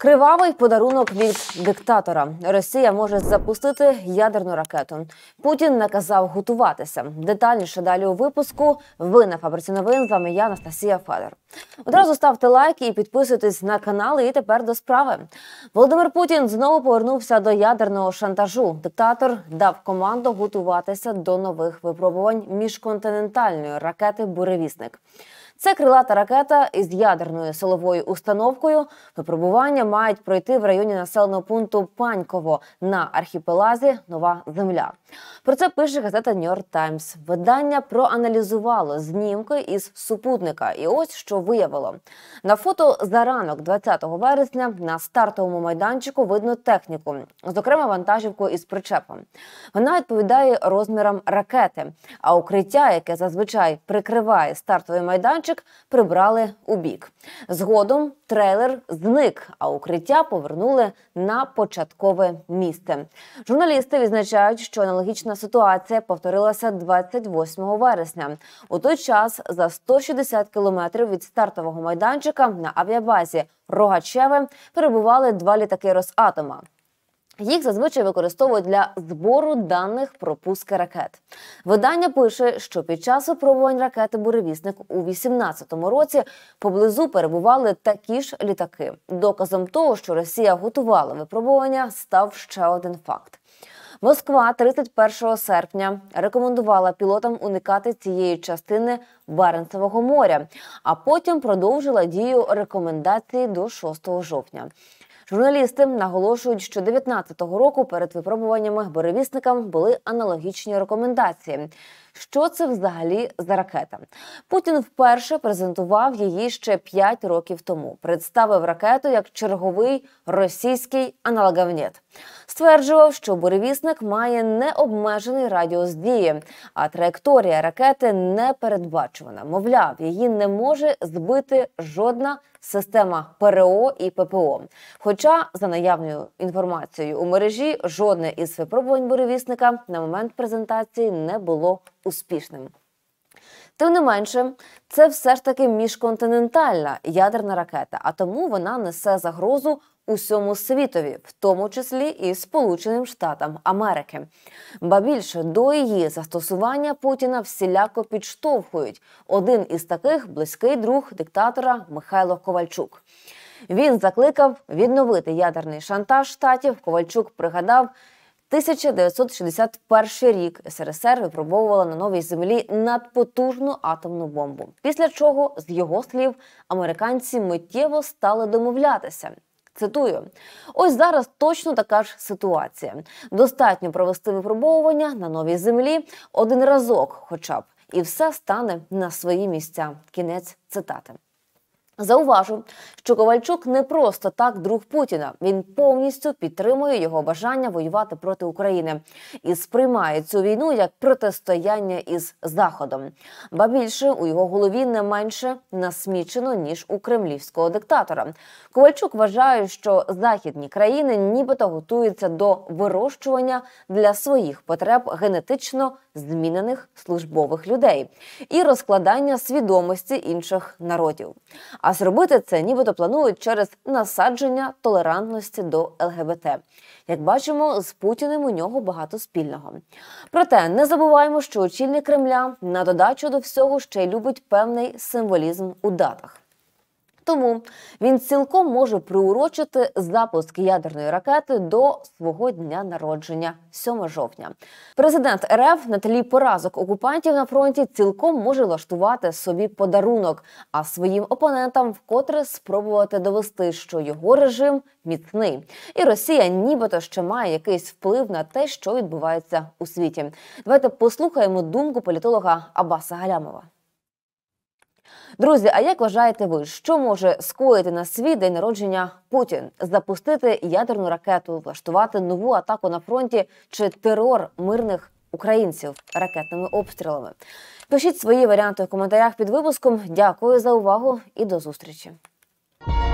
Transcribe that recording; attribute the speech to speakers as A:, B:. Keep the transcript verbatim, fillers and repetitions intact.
A: Кривавий подарунок від диктатора. Росія може запустити ядерну ракету. Путін наказав готуватися. Детальніше далі у випуску. Ви на Фабриці новин. З вами я, Анастасія Федор. Одразу ставте лайки і підписуйтесь на канал. І тепер до справи. Володимир Путін знову повернувся до ядерного шантажу. Диктатор дав команду готуватися до нових випробувань міжконтинентальної ракети «Буревісник». Це крилата ракета із ядерною силовою установкою. Випробування мають пройти в районі населеного пункту Паньково на архіпелазі Нова Земля. Про це пише газета «Нью-Йорк Таймс». Видання проаналізувало знімки із супутника. І ось що виявило. На фото за ранок двадцятого вересня на стартовому майданчику видно техніку, зокрема вантажівку із причепом. Вона відповідає розмірам ракети, а укриття, яке зазвичай прикриває стартовий майданчик, прибрали у бік. Згодом трейлер зник, а укриття повернули на початкове місце. Журналісти відзначають, що аналогічна ситуація повторилася двадцять восьмого вересня. У той час за сто шістдесят кілометрів від стартового майданчика на авіабазі Рогачеве перебували два літаки Росатома. Їх зазвичай використовують для збору даних про пуски ракет. Видання пише, що під час випробувань ракети «Буревісник» у вісімнадцятому році поблизу перебували такі ж літаки. Доказом того, що Росія готувала випробування, став ще один факт. Москва тридцять першого серпня рекомендувала пілотам уникати цієї частини Баренцевого моря, а потім продовжила дію рекомендації до шостого жовтня. Журналісти наголошують, що дев'ятнадцятого року перед випробуваннями «Буревісникам» були аналогічні рекомендації. Що це взагалі за ракета? Путін вперше презентував її ще п'ять років тому. Представив ракету як черговий російський аналоговнєт. Стверджував, що «Буревісник» має необмежений радіус дії, а траєкторія ракети непередбачувана. Мовляв, її не може збити жодна система ПРО і ППО. Хоча, за наявною інформацією у мережі, жодне із випробувань «Буревісника» на момент презентації не було успішним. Тим не менше, це все ж таки міжконтинентальна ядерна ракета, а тому вона несе загрозу усьому світові, в тому числі і Сполученим Штатам Америки. Ба більше, до її застосування Путіна всіляко підштовхують. Один із таких – близький друг диктатора Михайло Ковальчук. Він закликав відновити ядерний шантаж Штатів. Ковальчук пригадав, тисяча дев'ятсот шістдесят перший рік СРСР випробовувала на Новій Землі надпотужну атомну бомбу. Після чого, з його слів, американці миттєво стали домовлятися. Цитую: «Ось зараз точно така ж ситуація. Достатньо провести випробовування на Новій Землі один разок хоча б, і все стане на свої місця». Кінець цитати. Зауважу, що Ковальчук не просто так друг Путіна. Він повністю підтримує його бажання воювати проти України і сприймає цю війну як протистояння із Заходом. Ба більше, у його голові не менше насмічено, ніж у кремлівського диктатора. Ковальчук вважає, що західні країни нібито готуються до вирощування для своїх потреб генетично змінених службових людей і розкладання свідомості інших народів. А зробити це нібито планують через насадження толерантності до ЛГБТ. Як бачимо, з Путіним у нього багато спільного. Проте не забуваємо, що очільник Кремля на додачу до всього ще й любить певний символізм у датах. Тому він цілком може приурочити запуск ядерної ракети до свого дня народження – сьомого жовтня. Президент РФ на тлі поразок окупантів на фронті цілком може влаштувати собі подарунок, а своїм опонентам вкотре спробувати довести, що його режим міцний. І Росія нібито ще має якийсь вплив на те, що відбувається у світі. Давайте послухаємо думку політолога Аббаса Галямова. Друзі, а як вважаєте ви, що може скоїти на свій день народження Путін? Запустити ядерну ракету, влаштувати нову атаку на фронті чи терор мирних українців ракетними обстрілами? Пишіть свої варіанти в коментарях під випуском. Дякую за увагу і до зустрічі.